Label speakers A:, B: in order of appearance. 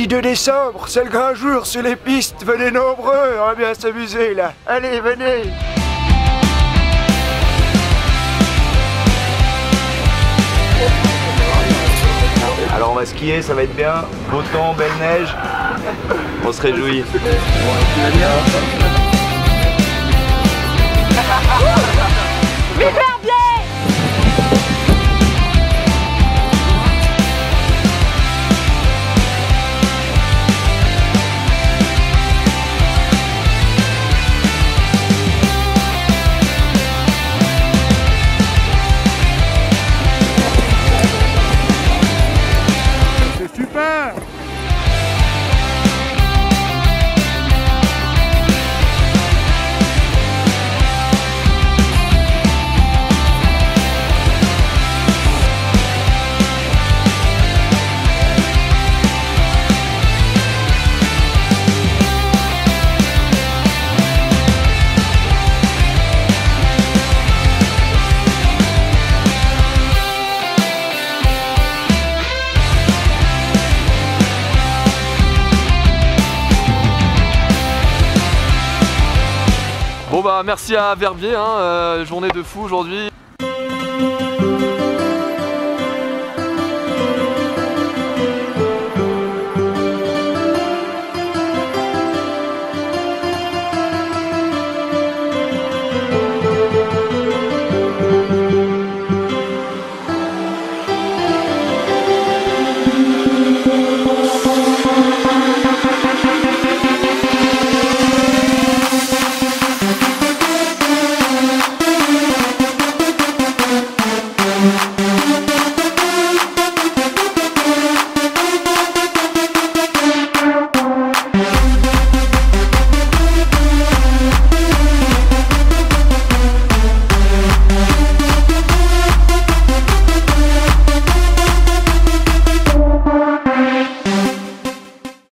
A: Jeudi 2 décembre, c'est le grand jour sur les pistes. Venez nombreux, on va bien s'amuser là. Allez, venez.
B: Alors on va skier, ça va être bien. Beau temps, belle neige. On se réjouit.
A: Super.
C: Bon bah merci à Verbier, hein, journée de fou aujourd'hui.